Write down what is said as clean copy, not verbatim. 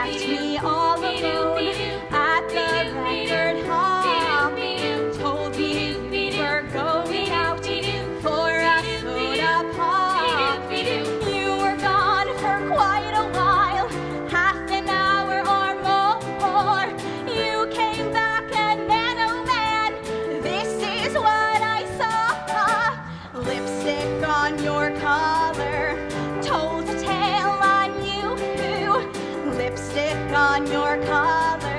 left me all alone at the record hall. Told me we were going out for a soda pop. You were gone for quite a while, half an hour or more. You came back and then, oh man, this is what I saw. Lipstick on your collar told a tale I knew. Lipstick on your collar